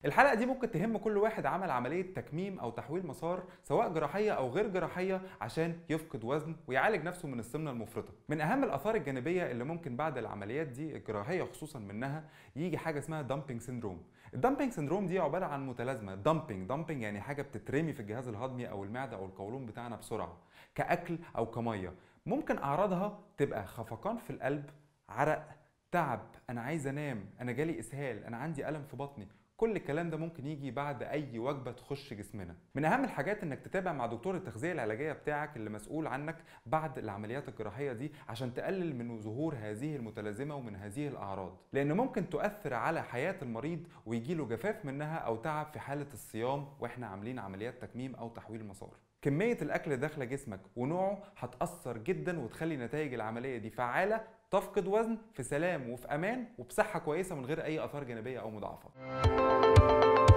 الحلقة دي ممكن تهم كل واحد عمل عملية تكميم أو تحويل مسار سواء جراحية أو غير جراحية عشان يفقد وزن ويعالج نفسه من السمنة المفرطة. من أهم الآثار الجانبية اللي ممكن بعد العمليات دي الجراحية خصوصا منها يجي حاجة اسمها دامبينج سيندروم. الدامبينج سيندروم دي عبارة عن متلازمة دامبينج يعني حاجة بتترمي في الجهاز الهضمي أو المعدة أو القولون بتاعنا بسرعة كأكل أو كمية. ممكن أعراضها تبقى خفقان في القلب، عرق، تعب، أنا عايز أنام، أنا جالي إسهال، أنا عندي ألم في بطني. كل الكلام ده ممكن يجي بعد اي وجبه تخش جسمنا. من اهم الحاجات انك تتابع مع دكتور التغذيه العلاجيه بتاعك اللي مسؤول عنك بعد العمليات الجراحيه دي عشان تقلل من ظهور هذه المتلازمه ومن هذه الاعراض، لان ممكن تؤثر على حياه المريض ويجيله جفاف منها او تعب في حاله الصيام واحنا عاملين عمليات تكميم او تحويل مسار. كميه الاكل اللي داخله جسمك ونوعه هتاثر جدا وتخلي نتائج العمليه دي فعاله، تفقد وزن في سلام وفي امان وبصحه كويسه من غير اي اثار جانبيه او مضاعفات.